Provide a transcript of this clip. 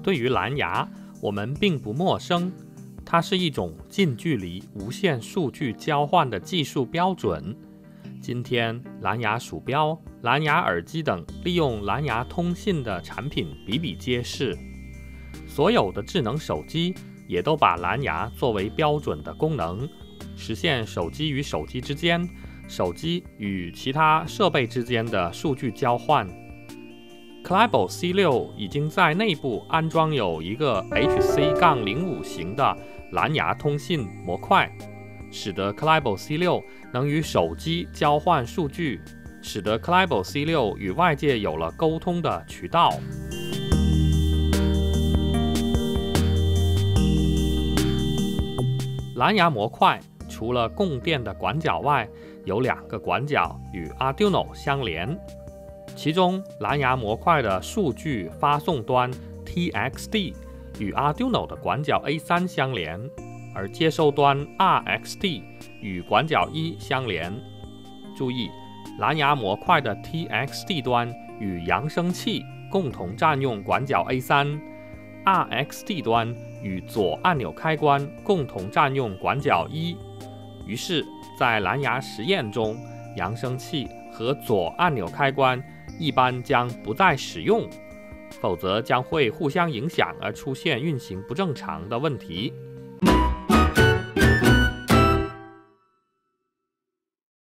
对于蓝牙，我们并不陌生，它是一种近距离无线数据交换的技术标准。今天，蓝牙鼠标、蓝牙耳机等利用蓝牙通信的产品比比皆是。所有的智能手机也都把蓝牙作为标准的功能，实现手机与手机之间、手机与其他设备之间的数据交换。Clibo C6 已经在内部安装有一个 HC-05 型的蓝牙通信模块，使得 Clibo C6 能与手机交换数据，使得 Clibo C6 与外界有了沟通的渠道。蓝牙模块除了供电的管角外，有2个管角与 Arduino 相连，其中蓝牙模块的数据发送端 TXD 与 Arduino 的管角 A3 相连，而接收端 RXD 与管角1相连。注意，蓝牙模块的 TXD 端与扬声器共同占用管角 A3，RXD 端与左按钮开关共同占用管角1。于是，在蓝牙实验中，扬声器和左按钮开关一般将不再使用，否则将会互相影响而出现运行不正常的问题。